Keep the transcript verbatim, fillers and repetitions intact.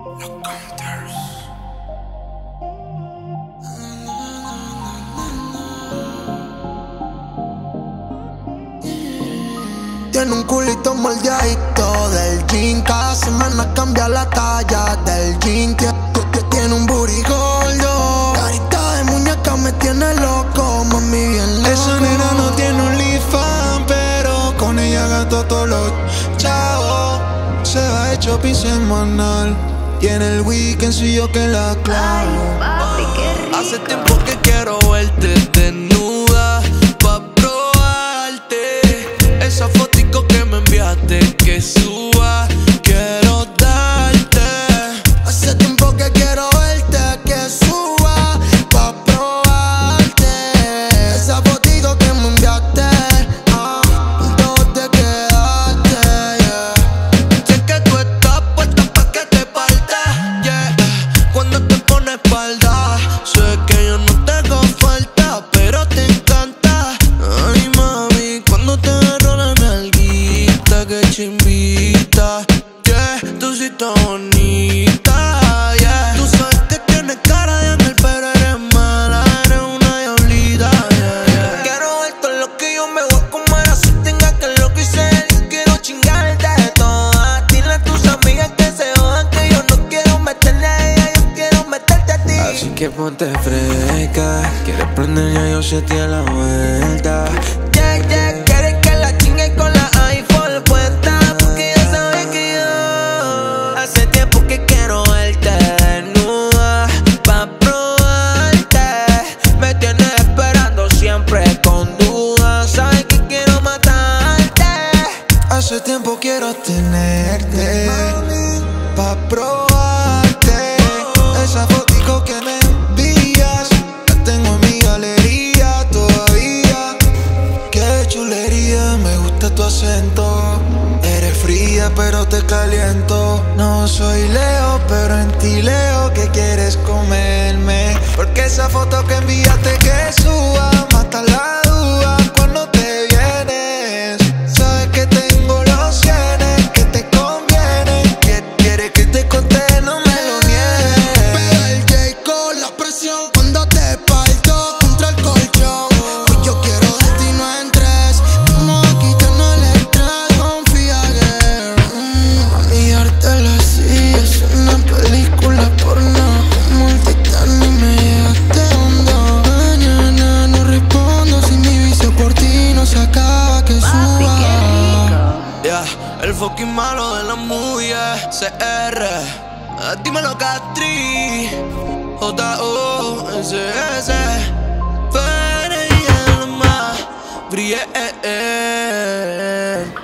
Los Counters. Tiene un culito moldeadito del jean. Cada semana cambia la talla del jean. Tiene un booty gordo, carita de muñeca me tiene loco, mami bien loco. Esa nena no tiene un OnlyFans, pero con ella gasto todos los chavos. Se va de shopping semanal, tiene el weekend soy yo que la clavo. Ay, papi, qué rico. Hace tiempo que quiero verte desnuda pa' probarte. Esa fotico que me enviaste que suba, quiero darte. Hace tiempo que quiero verte que suba pa' probarte. Esa fotico que me enviaste, ah, ¿dónde quedaste? Yeah. Sé que tú estás puesta pa' que te partas, yeah. Cuando te pones espalda, sé que yo no te hago falta, pero te encanta. Ay, mami, cuando te agarro la nalguita, que chimbita, yeah. Tú sí estás bonita, yeah. Tú sabes que tienes cara de ángel, pero eres mala, eres una diablita, yeah, yeah. Quiero ver todo lo que yo me voy a comer, así tenga que lo que hice. Yo quiero chingarte de todas. Dile a tus amigas que se jodan, que yo no quiero meterle a ella, yo quiero meterte a ti. Así que ponte fresca, quieres prender ya yo sé tiene la vuelta. Yeah, yeah, quieren que la chingue con la iPhone puesta, porque ya saben que yo hace tiempo que quiero verte desnuda pa' probarte. Me tienes esperando siempre con dudas, sabes que quiero matarte. Hace tiempo quiero tenerte pa' probarte. Esa fotico que me envías la tengo en mi galería todavía. Qué chulería, me gusta tu acento. Eres fría pero te caliento. No soy Leo pero en ti leo que quieres comerme. Porque esa foto que enviaste que suba mata la duda cuando te vienes. Sabes que tengo los cienes que te convienen. Que quieres que te conté, no me lo niegues. Pega el J con la presión cuando te parto contra el colchón. Hoy yo quiero de ti no entres. Vamos a quitarnos el estrés, confía, girl. Mm, Amigártela así es una película porno. Como el Titanic me llegaste hondo. Mañana no respondo si mi vicio por ti no se acaba, que Papi, suba. qué rico. Yeah, el fucking malo de la movie C R. Ah, dímelo, Castri. J O S S. Para ella más brille.